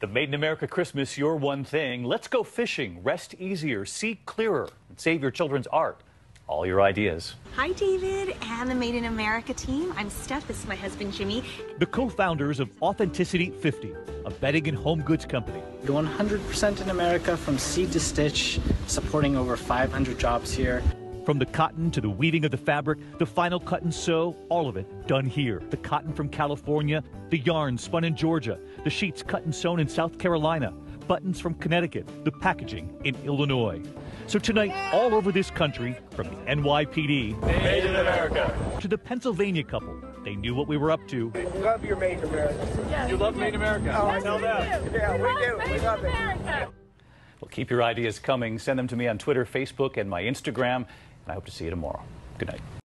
The Made in America Christmas, your one thing. Let's go fishing, rest easier, see clearer, and save your children's art. All your ideas. Hi, David and the Made in America team. I'm Steph. This is my husband, Jimmy. The co-founders of Authenticity50, a bedding and home goods company. 100% in America from seed to stitch, supporting over 500 jobs here. From the cotton to the weaving of the fabric, the final cut and sew, all of it done here. The cotton from California, the yarn spun in Georgia, the sheets cut and sewn in South Carolina, buttons from Connecticut, the packaging in Illinois. So tonight, all over this country, from the NYPD, Made in America, to the Pennsylvania couple, they knew what we were up to. We love your Made in America. Yes. You love Made in America. Oh, I know that. Yeah, we do. We love it. Well, keep your ideas coming. Send them to me on Twitter, Facebook, and my Instagram. And I hope to see you tomorrow. Good night.